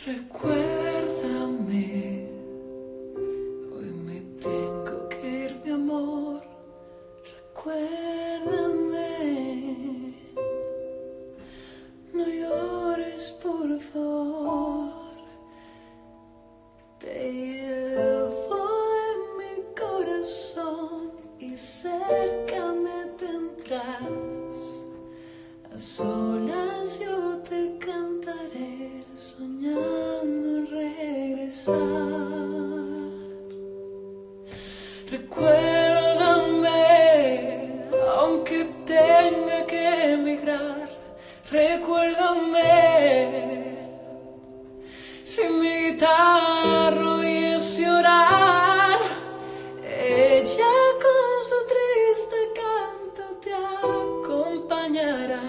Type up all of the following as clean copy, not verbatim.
Recuérdame, hoy me tengo que ir, mi amor. Recuérdame, no llores, por favor. Te llevo en mi corazón y cerca me tendrás. A solas yo te cantaré, soñando en regresar. Recuérdame, aunque tenga que emigrar. Recuérdame, si mi guitarra oyes llorar, ella con su triste canto te acompañará.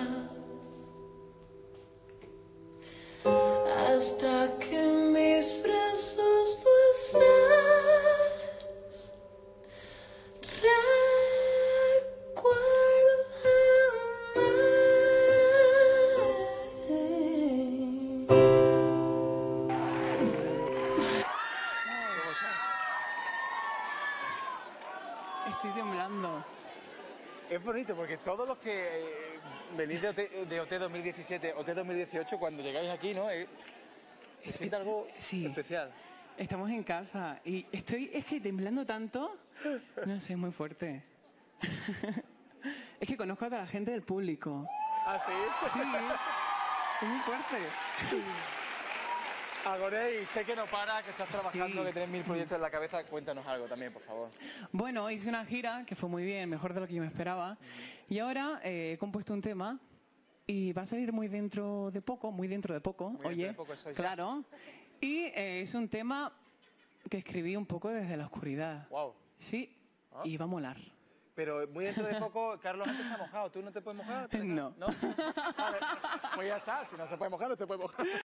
Hasta que en mis brazos tú estás. Estoy temblando. Es bonito porque todos los que venís de OT 2017, OT 2018, cuando llegáis aquí, ¿no? Se siente algo especial. Estamos en casa y estoy, es que temblando tanto, no sé, es muy fuerte. Es que conozco a toda la gente del público. ¿Ah, sí? Sí, es muy fuerte. Agorey, sé que no para, que estás trabajando, que tienes 1000 proyectos en la cabeza. Cuéntanos algo también, por favor. Bueno, hice una gira que fue muy bien, mejor de lo que yo me esperaba. Y ahora he compuesto un tema y va a salir muy dentro de poco, Muy dentro de poco, eso ya. Claro. Y es un tema que escribí un poco desde la oscuridad. Wow. Sí, y va a molar. Pero muy dentro de poco, Carlos antes se ha mojado. ¿Tú no te puedes mojar? No. ¿No? Vale, pues ya está. Si no se puede mojar, no se puede mojar.